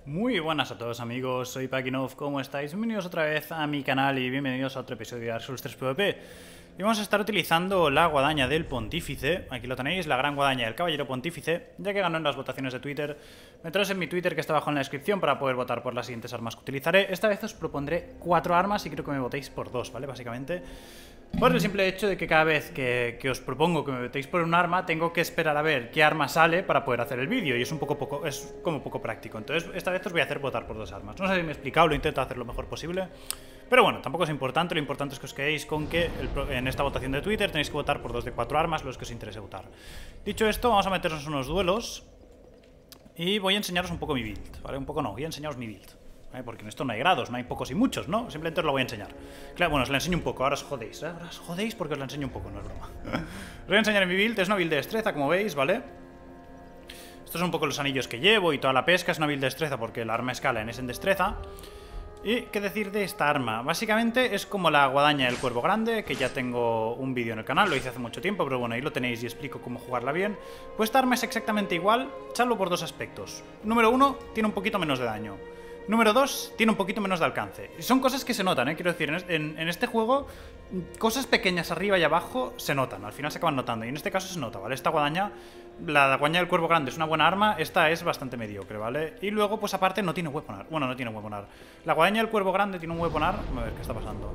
Muy buenas a todos amigos, soy Pakinov, ¿cómo estáis? Bienvenidos otra vez a mi canal y bienvenidos a otro episodio de Dark Souls 3 PvP. Y vamos a estar utilizando la guadaña del Pontífice, aquí lo tenéis, la gran guadaña del Caballero Pontífice, ya que ganó en las votaciones de Twitter. Meteros en mi Twitter que está abajo en la descripción para poder votar por las siguientes armas que utilizaré. Esta vez os propondré 4 armas y quiero que me votéis por 2, ¿vale? Básicamente por el simple hecho de que cada vez que os propongo que me votéis por un arma, tengo que esperar a ver qué arma sale para poder hacer el vídeo. Y es como poco práctico. Entonces, esta vez os voy a hacer votar por 2 armas. No sé si me he explicado, lo intento hacer lo mejor posible. Pero bueno, tampoco es importante. Lo importante es que os quedéis con que en esta votación de Twitter tenéis que votar por 2 de 4 armas, los que os interese votar. Dicho esto, vamos a meternos en unos duelos. Y voy a enseñaros un poco mi build, ¿vale? Un poco no, voy a enseñaros mi build. Porque en esto no hay grados, no hay pocos y muchos, ¿no? Simplemente os lo voy a enseñar. Claro, bueno, os la enseño un poco, ahora os jodéis, ¿eh? Ahora os jodéis porque os la enseño un poco, no es broma. Os voy a enseñar mi build, es una build de destreza, como veis, ¿vale? Estos son un poco los anillos que llevo y toda la pesca, es una build de destreza porque la arma escala es en destreza. Y qué decir de esta arma, básicamente es como la guadaña del Cuervo Grande, que ya tengo un vídeo en el canal, lo hice hace mucho tiempo, pero bueno, ahí lo tenéis y explico cómo jugarla bien. Pues esta arma es exactamente igual, salvo por 2 aspectos. Número 1, tiene un poquito menos de daño. Número 2, tiene un poquito menos de alcance. Y son cosas que se notan, quiero decir, en este juego, cosas pequeñas arriba y abajo se notan, al final se acaban notando. Y en este caso se nota, ¿vale? Esta guadaña, la guadaña del Cuervo Grande es una buena arma, esta es bastante mediocre, ¿vale? Y luego, pues aparte, no tiene weaponar. Bueno, no tiene weaponar. La guadaña del Cuervo Grande tiene un weaponar. A ver, ¿qué está pasando?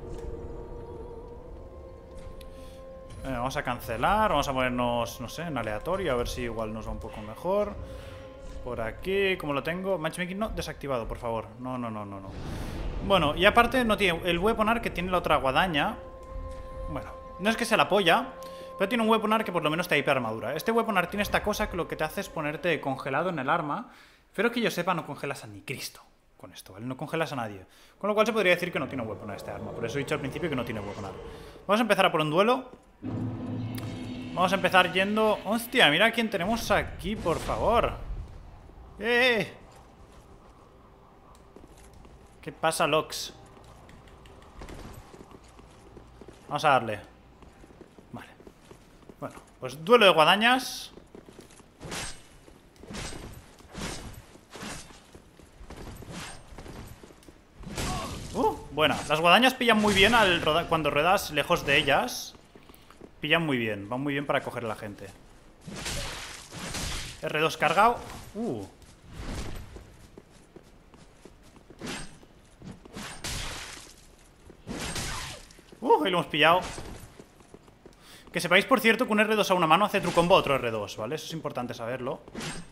Vamos a cancelar, vamos a ponernos, no sé, en aleatorio, a ver si igual nos va un poco mejor. Por aquí, como lo tengo, matchmaking no, desactivado, por favor. No. Bueno, y aparte no tiene el weaponar que tiene la otra guadaña. Bueno, no es que sea la polla, pero tiene un weaponar que por lo menos te hiper armadura. Este weaponar tiene esta cosa que lo que te hace es ponerte congelado en el arma. Pero que yo sepa, no congelas a ni Cristo con esto, ¿vale? No congelas a nadie. Con lo cual se podría decir que no tiene weaponar este arma. Por eso he dicho al principio que no tiene weaponar. Vamos a empezar a por un duelo. Vamos a empezar yendo... ¡Hostia! Mira quién tenemos aquí, por favor. ¿Qué pasa, Lox? Vamos a darle. Vale. Bueno, pues duelo de guadañas. Buena. Las guadañas pillan muy bien cuando ruedas lejos de ellas. Pillan muy bien. Van muy bien para coger a la gente. R2 cargado. Ahí lo hemos pillado. Que sepáis, por cierto, que un R2 a una mano hace true combo a otro R2, ¿vale? Eso es importante saberlo.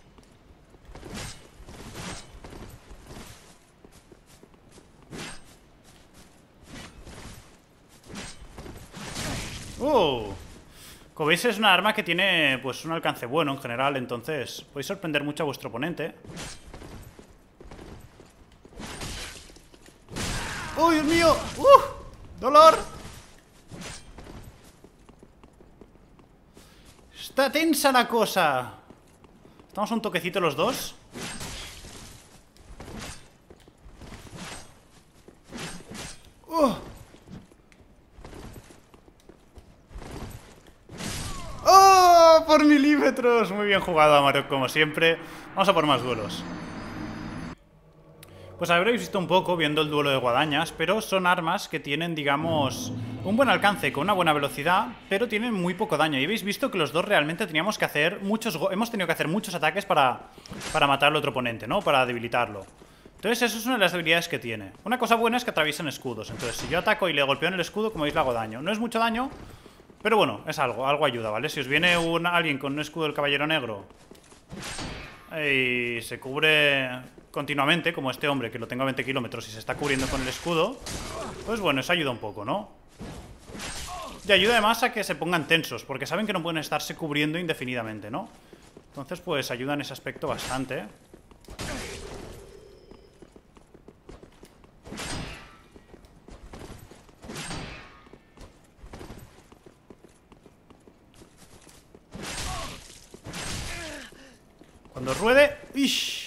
Como veis, es una arma que tiene, pues, un alcance bueno en general, entonces podéis sorprender mucho a vuestro oponente. ¡Oh, Dios mío! ¡Dolor! Está tensa la cosa. Estamos a un toquecito los dos. ¡Oh! Por milímetros. Muy bien jugado, Amarok, como siempre. Vamos a por más duelos. Pues habréis visto un poco viendo el duelo de guadañas, pero son armas que tienen, digamos, un buen alcance con una buena velocidad, pero tienen muy poco daño. Y habéis visto que los dos realmente teníamos que hacer hemos tenido que hacer muchos ataques para matar al otro oponente, ¿no? Para debilitarlo. Entonces eso es una de las debilidades que tiene. Una cosa buena es que atraviesan escudos. Entonces si yo ataco y le golpeo en el escudo, como veis le hago daño. No es mucho daño, pero bueno, es algo ayuda, ¿vale? Si os viene alguien con un escudo del Caballero Negro y se cubre continuamente, como este hombre que lo tengo a 20 kilómetros y se está cubriendo con el escudo, pues bueno, eso ayuda un poco, ¿no? Y ayuda además a que se pongan tensos, porque saben que no pueden estarse cubriendo indefinidamente, ¿no? Entonces pues ayuda en ese aspecto bastante. Cuando ruede... ¡Ish!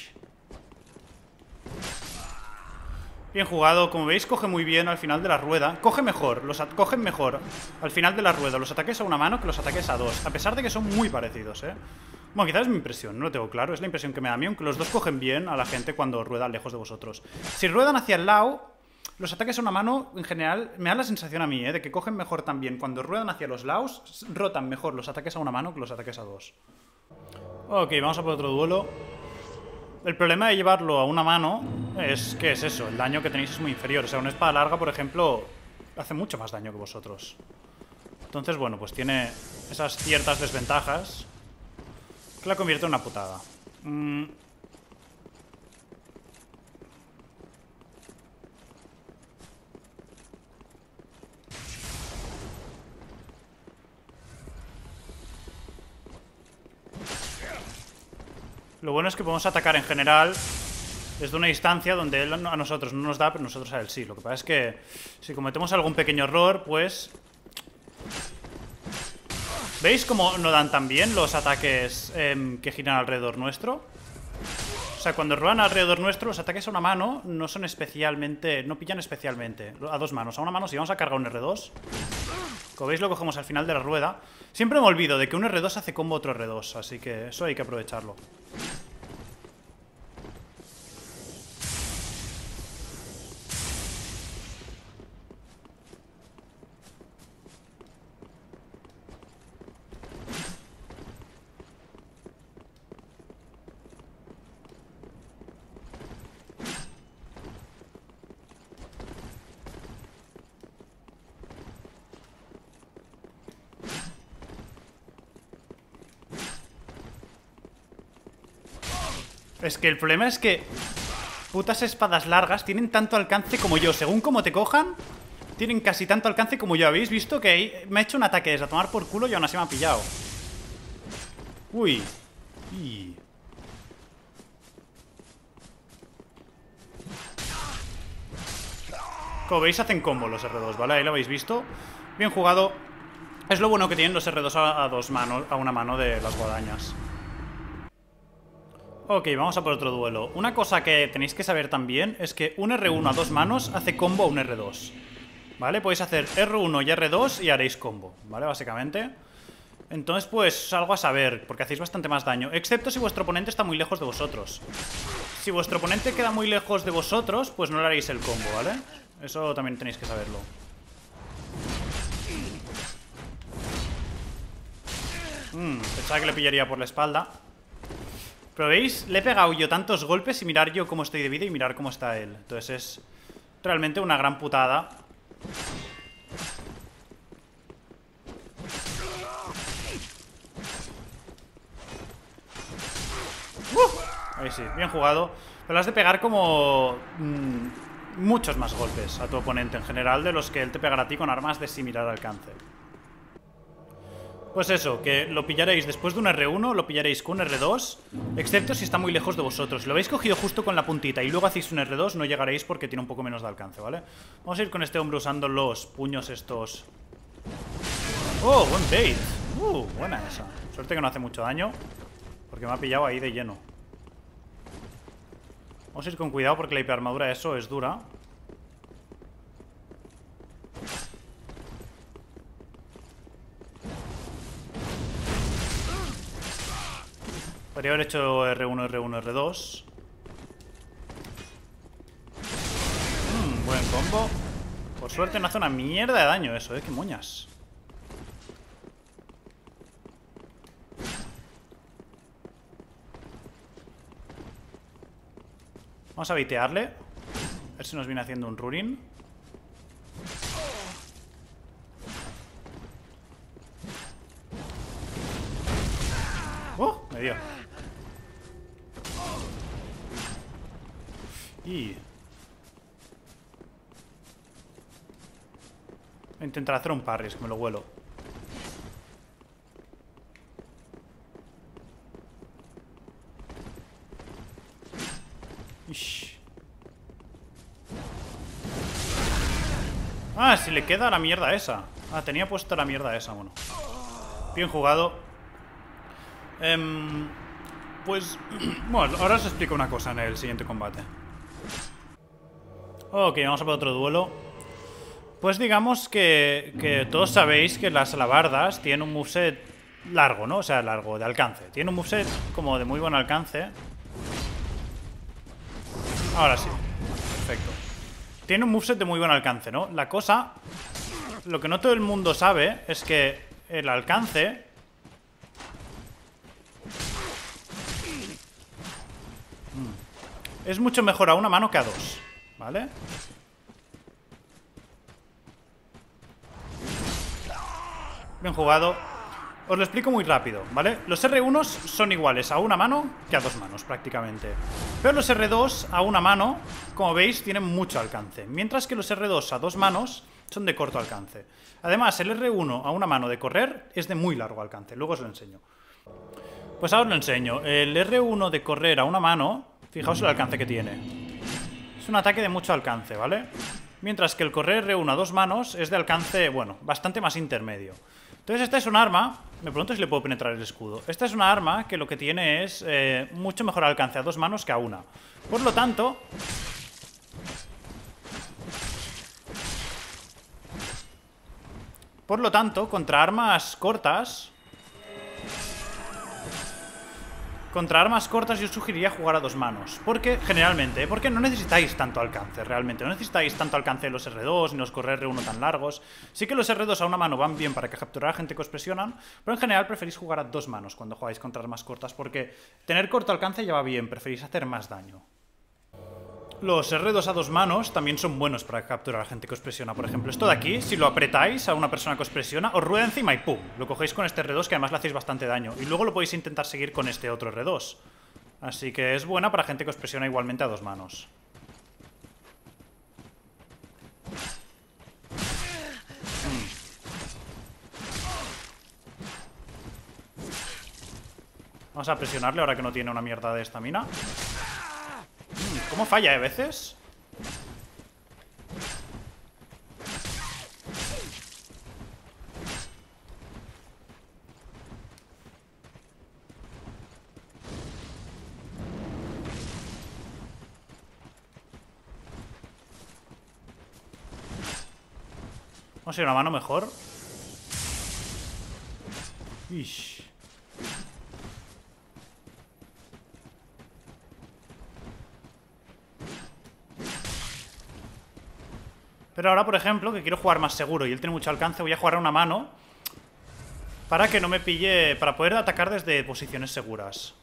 Bien jugado, como veis coge muy bien al final de la rueda. Cogen mejor al final de la rueda los ataques a una mano que los ataques a dos. A pesar de que son muy parecidos, Bueno, quizás es mi impresión, no lo tengo claro. Es la impresión que me da a mí, aunque los dos cogen bien a la gente cuando ruedan lejos de vosotros. Si ruedan hacia el lado, los ataques a una mano, en general, me da la sensación a mí, de que cogen mejor también. Cuando ruedan hacia los lados, rotan mejor los ataques a una mano que los ataques a dos. Ok, vamos a por otro duelo. El problema de llevarlo a una mano es que es eso, el daño que tenéis es muy inferior. O sea, una espada larga, por ejemplo, hace mucho más daño que vosotros. Entonces, bueno, pues tiene esas ciertas desventajas que la convierte en una putada. Lo bueno es que podemos atacar en general desde una distancia donde él a nosotros no nos da, pero nosotros a él sí. Lo que pasa es que si cometemos algún pequeño error, pues... ¿Veis cómo no dan tan bien los ataques que giran alrededor nuestro? O sea, cuando ruedan alrededor nuestro, los ataques a una mano no son especialmente... No pillan especialmente. A dos manos. A una mano, si vamos a cargar un R2... Como veis, lo cogemos al final de la rueda. Siempre me olvido de que un R2 hace combo otro R2, así que eso hay que aprovecharlo. Es que el problema es que putas espadas largas tienen tanto alcance como yo. Según cómo te cojan, tienen casi tanto alcance como yo. ¿Habéis visto que ahí me ha hecho un ataque desde a tomar por culo y aún así me ha pillado? Uy. Como veis, hacen combo los R2, ¿vale? Ahí lo habéis visto. Bien jugado. Es lo bueno que tienen los R2 a dos manos, a una mano de las guadañas. Ok, vamos a por otro duelo. Una cosa que tenéis que saber también es que un R1 a dos manos hace combo a un R2. ¿Vale? Podéis hacer R1 y R2 y haréis combo, ¿vale? Básicamente. Entonces, pues, algo a saber, porque hacéis bastante más daño. Excepto si vuestro oponente está muy lejos de vosotros. Si vuestro oponente queda muy lejos de vosotros, pues no le haréis el combo, ¿vale? Eso también tenéis que saberlo. Pensaba que le pillaría por la espalda. Pero veis, le he pegado yo tantos golpes y mirar yo cómo estoy de vida y mirar cómo está él. Entonces es realmente una gran putada. Ahí sí, bien jugado. Pero le has de pegar como... muchos más golpes a tu oponente en general de los que él te pegará a ti con armas de similar alcance. Pues eso, que lo pillaréis después de un R1, lo pillaréis con un R2, excepto si está muy lejos de vosotros. Si lo habéis cogido justo con la puntita y luego hacéis un R2, no llegaréis porque tiene un poco menos de alcance, ¿vale? Vamos a ir con este hombre usando los puños estos. ¡Oh, buen bait! Buena esa. Suerte que no hace mucho daño, porque me ha pillado ahí de lleno. Vamos a ir con cuidado porque la hiperarmadura de eso es dura. Podría haber hecho R1, R1, R2. Buen combo. Por suerte no hace una mierda de daño eso, qué moñas. Vamos a baitearle. A ver si nos viene haciendo un Rurin. Me dio. Y... voy a intentar hacer un parry, es que me lo huelo. Ish. Ah, si le queda la mierda esa. Ah, tenía puesta la mierda esa, bueno. Bien jugado. Pues... bueno, ahora os explico una cosa en el siguiente combate. Ok, vamos a por otro duelo. Pues digamos que todos sabéis que las alabardas tienen un moveset largo, ¿no? O sea, largo, de alcance. Tiene un moveset como de muy buen alcance. Ahora sí. Perfecto. Tiene un moveset de muy buen alcance, ¿no? La cosa... Lo que no todo el mundo sabe es que el alcance... es mucho mejor a una mano que a dos, ¿vale? Bien jugado. Os lo explico muy rápido, ¿vale? Los R1s son iguales a una mano que a dos manos, prácticamente. Pero los R2 a una mano, como veis, tienen mucho alcance. Mientras que los R2 a dos manos son de corto alcance. Además, el R1 a una mano de correr es de muy largo alcance. Luego os lo enseño. Pues ahora os lo enseño. El R1 de correr a una mano, fijaos el alcance que tiene. Es un ataque de mucho alcance, ¿vale? Mientras que el correr R1 a dos manos es de alcance, bueno, bastante más intermedio. Entonces esta es un arma... Me pregunto si le puedo penetrar el escudo. Esta es una arma que lo que tiene es mucho mejor alcance a dos manos que a una. Por lo tanto... contra armas cortas... Contra armas cortas yo sugeriría jugar a dos manos. Porque, generalmente, porque no necesitáis tanto alcance, realmente. No necesitáis tanto alcance de los R2, ni los correr R1 tan largos. Sí que los R2 a una mano van bien para capturar a gente que os presionan, pero en general preferís jugar a dos manos cuando jugáis contra armas cortas, porque tener corto alcance ya va bien, preferís hacer más daño. Los R2 a dos manos también son buenos para capturar a gente que os presiona. Por ejemplo, esto de aquí, si lo apretáis a una persona que os presiona, os rueda encima y ¡pum! Lo cogéis con este R2 que además le hacéis bastante daño. Y luego lo podéis intentar seguir con este otro R2. Así que es buena para gente que os presiona igualmente a dos manos. Vamos a presionarle ahora que no tiene una mierda de estamina. ¿Cómo falla, a veces? Vamos a ir a una mano mejor. Ish. Pero ahora, por ejemplo, que quiero jugar más seguro y él tiene mucho alcance, voy a jugar a una mano para que no me pille... Para poder atacar desde posiciones seguras.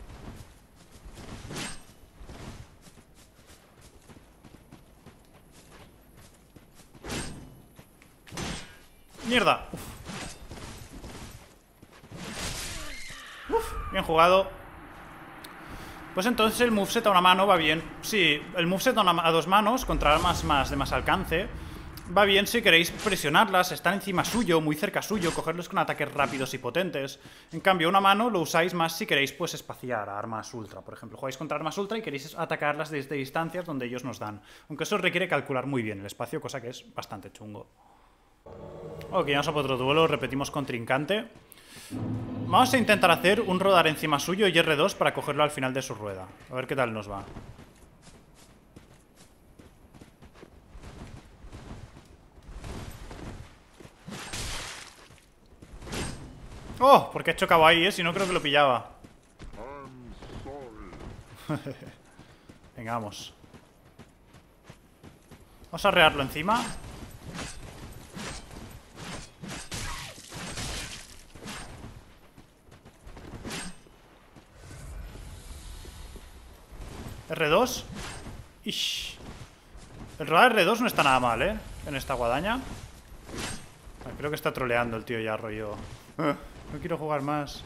¡Mierda! Uf, bien jugado. Pues entonces el moveset a una mano va bien. Sí, el moveset a dos manos contra armas de más alcance va bien si queréis presionarlas, estar encima suyo, muy cerca suyo, cogerlos con ataques rápidos y potentes. En cambio, una mano lo usáis más si queréis pues espaciar a armas ultra. Por ejemplo, jugáis contra armas ultra y queréis atacarlas desde distancias donde ellos nos dan. Aunque eso requiere calcular muy bien el espacio, cosa que es bastante chungo. Ok, vamos a por otro duelo, repetimos contrincante. Vamos a intentar hacer un rodar encima suyo y R2 para cogerlo al final de su rueda. A ver qué tal nos va. ¡Oh! Porque he chocado ahí, si no creo que lo pillaba. Venga, vamos. Vamos a rearlo encima. R2. Ish. El rodar R2 no está nada mal, en esta guadaña. Creo que está troleando el tío ya, rollo. No quiero jugar más.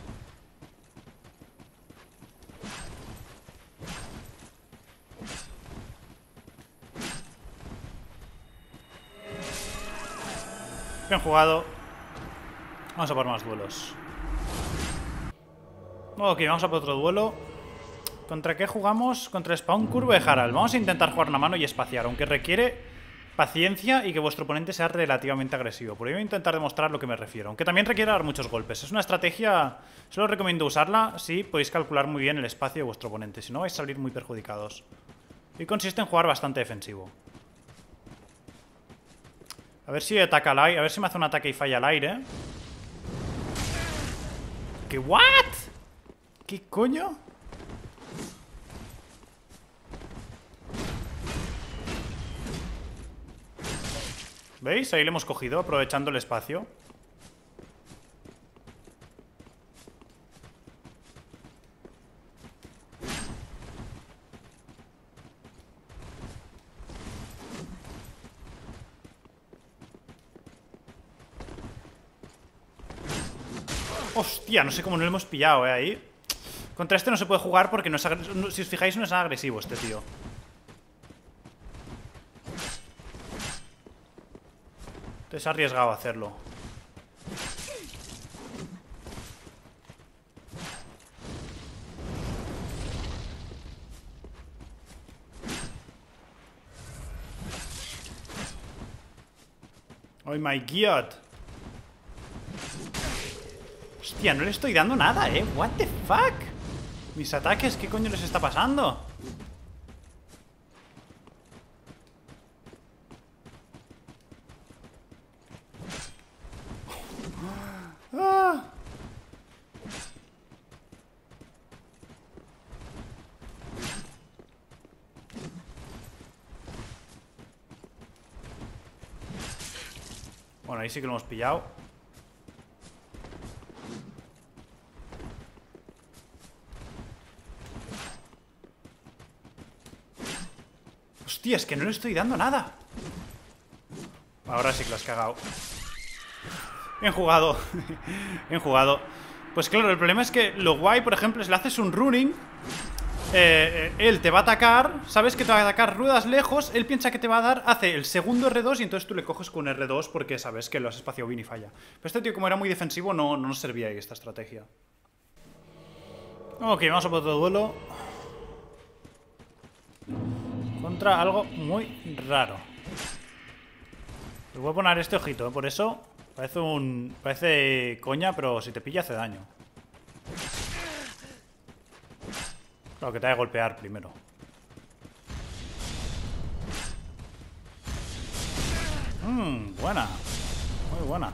Bien jugado. Vamos a por más duelos. Ok, vamos a por otro duelo. ¿Contra qué jugamos? Contra Spawn Curve de Harald. Vamos a intentar jugar una mano y espaciar, aunque requiere paciencia y que vuestro oponente sea relativamente agresivo. Por ello voy a intentar demostrar lo que me refiero, aunque también requiere dar muchos golpes. Es una estrategia, solo os recomiendo usarla si podéis calcular muy bien el espacio de vuestro oponente, si no vais a salir muy perjudicados. Y consiste en jugar bastante defensivo. A ver si ataca al aire, a ver si me hace un ataque y falla al aire. ¿Qué? ¿What? ¿Qué coño? ¿Veis? Ahí le hemos cogido, aprovechando el espacio. Hostia, no sé cómo no lo hemos pillado, ahí. Contra este no se puede jugar porque no es si os fijáis no es agresivo este tío. Entonces ha arriesgado a hacerlo. Oh my god. Hostia, no le estoy dando nada, What the fuck. Mis ataques, ¿qué coño les está pasando? Ah. Bueno, ahí sí que lo hemos pillado. Hostia, es que no le estoy dando nada. Ahora sí que lo has cagado. Bien jugado. Bien jugado. Pues claro, el problema es que lo guay, por ejemplo, es le haces un running. Él te va a atacar. Sabes que te va a atacar, ruedas lejos. Él piensa que te va a dar, hace el segundo R2 y entonces tú le coges con R2 porque sabes que lo has espaciado bien y falla. Pero este tío, como era muy defensivo, no nos servía ahí esta estrategia. Ok, vamos a por otro duelo. Contra algo muy raro. Le voy a poner este ojito, por eso parece coña, pero si te pilla hace daño. Claro, que te ha de golpear primero. Buena. Muy buena.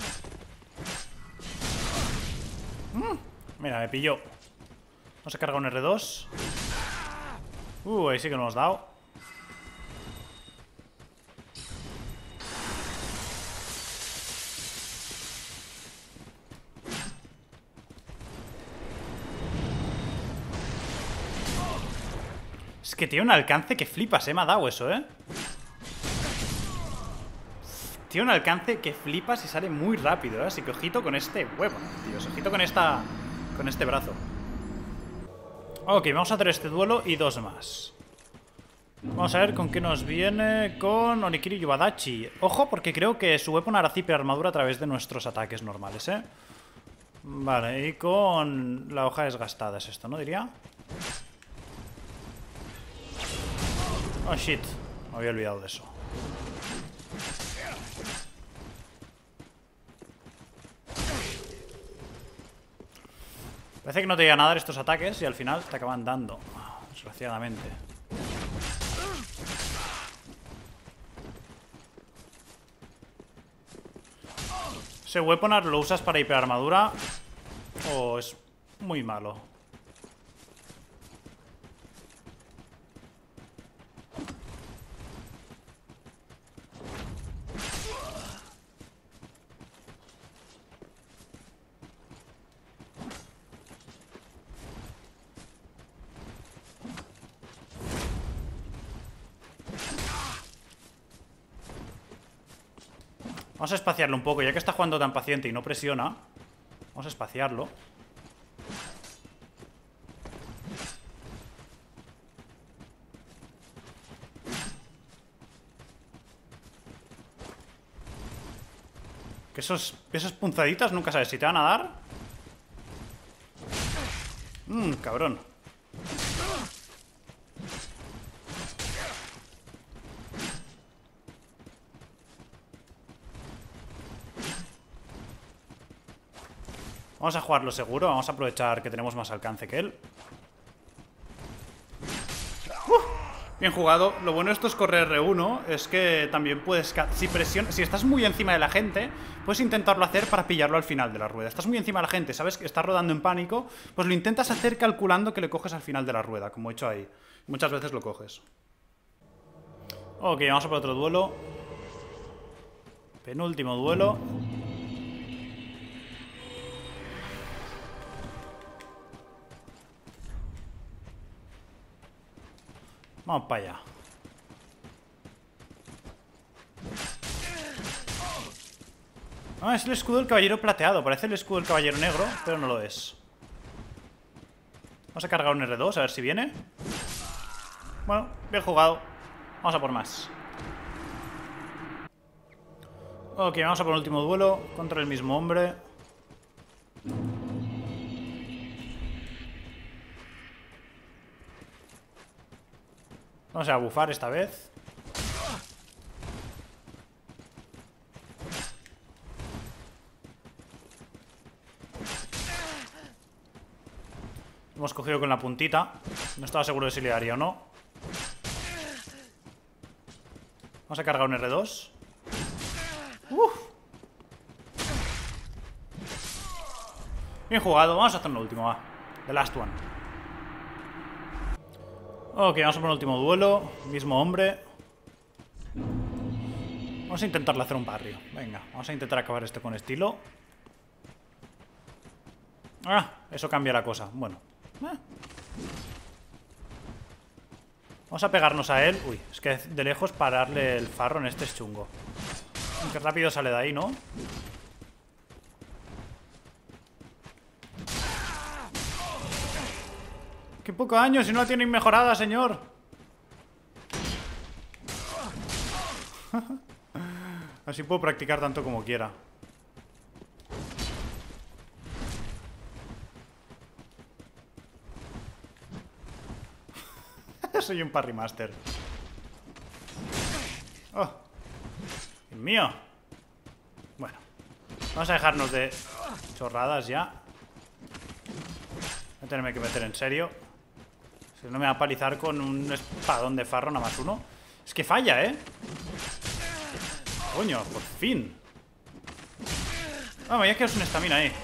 Mira, me pilló. Vamos a cargar un R2. Ahí sí que lo hemos dado. Es que tiene un alcance que flipas, me ha dado eso, Tiene un alcance que flipas y sale muy rápido, Así que ojito con este huevo, tío. Ojito con este brazo. Ok, vamos a hacer este duelo y dos más. Vamos a ver con qué nos viene. Con Onikiri Yubadachi. Ojo, porque creo que su weapon hará zipe armadura a través de nuestros ataques normales, Vale, y con la hoja desgastada es esto, ¿no? Diría. Oh, shit. Me había olvidado de eso. Parece que no te llegan a dar estos ataques y al final te acaban dando. Desgraciadamente. ¿Ese weaponar lo usas para hiperarmadura o es muy malo? Vamos a espaciarlo un poco, ya que está jugando tan paciente y no presiona. Vamos a espaciarlo. Que esas punzaditas nunca sabes si te van a dar. Cabrón. Vamos a jugarlo seguro, vamos a aprovechar que tenemos más alcance que él. Bien jugado. Lo bueno de esto es correr R1 es que también puedes... Si estás muy encima de la gente, puedes intentarlo hacer para pillarlo al final de la rueda. Estás muy encima de la gente, sabes que estás rodando en pánico, pues lo intentas hacer calculando que le coges al final de la rueda, como he hecho ahí. Muchas veces lo coges. Ok, vamos a por otro duelo. Penúltimo duelo. Vamos para allá. Ah, es el escudo del caballero plateado. Parece el escudo del caballero negro, pero no lo es. Vamos a cargar un R2, a ver si viene. Bueno, bien jugado. Vamos a por más. Ok, vamos a por el último duelo contra el mismo hombre. Vamos a bufar esta vez. Hemos cogido con la puntita. No estaba seguro de si le daría o no. Vamos a cargar un R2. Bien jugado. Vamos a hacer un último, va. The last one. Ok, vamos a por un último duelo. Mismo hombre. Vamos a intentarle hacer un barrio. Venga, vamos a intentar acabar esto con estilo. Ah, eso cambia la cosa. Bueno. Vamos a pegarnos a él. Uy, es que de lejos pararle el farro en este es chungo. Qué rápido sale de ahí, ¿no? ¡Qué poco daño! Si no la tienen mejorada, señor. Así puedo practicar tanto como quiera. Soy un parry master. ¡Oh! ¡Dios mío! Bueno, vamos a dejarnos de chorradas ya. Voy a tenerme que meter en serio. Si no me va a palizar con un espadón de farro nada más uno. Es que falla, ¿eh? Coño, por fin. Vamos, ya que es una estamina ahí.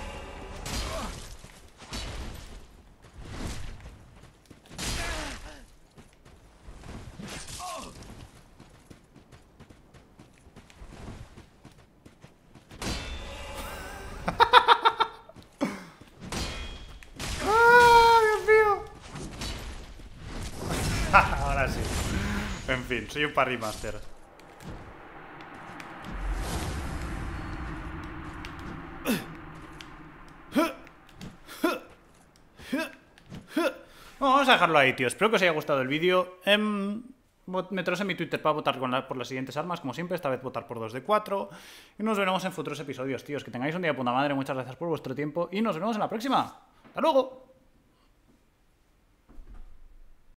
Ahora sí. En fin, soy un parry master. Vamos a dejarlo ahí, tío. Espero que os haya gustado el vídeo. Meteros en mi Twitter para votar por las siguientes armas, como siempre. Esta vez votar por 2 de 4. Y nos veremos en futuros episodios, tíos. Que tengáis un día de puta madre. Muchas gracias por vuestro tiempo. Y nos vemos en la próxima. ¡Hasta luego!